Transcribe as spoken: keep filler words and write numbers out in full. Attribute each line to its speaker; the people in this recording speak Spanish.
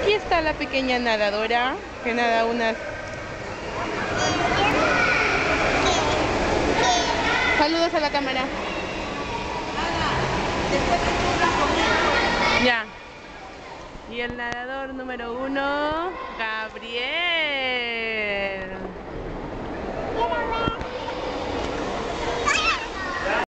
Speaker 1: aquí está la pequeña nadadora que nada unas... Saludos a la cámara. Ya. Y el nadador número uno, Gabriel.